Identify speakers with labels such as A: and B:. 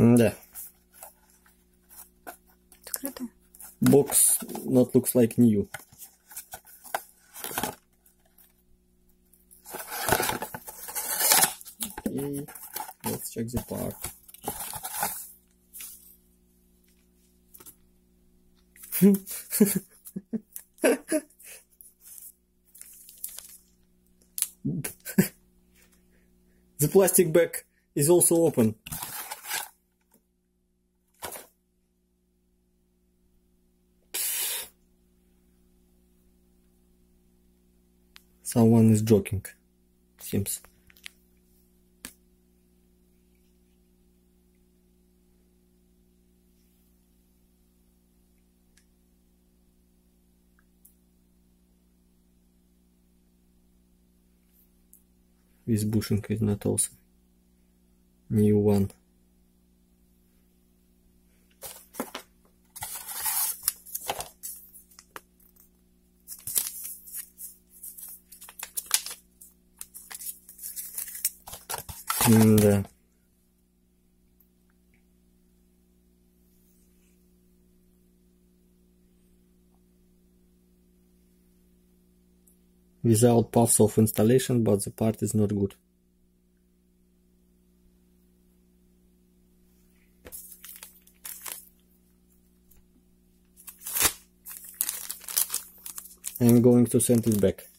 A: Да.
B: Открыто.
A: Box not looks like new. Okay, let's check the part. The plastic bag is also open. Someone is joking, seems. This bushing is not also new one. Да. Without paths of installation, but the part is not good. I'm going to send it back.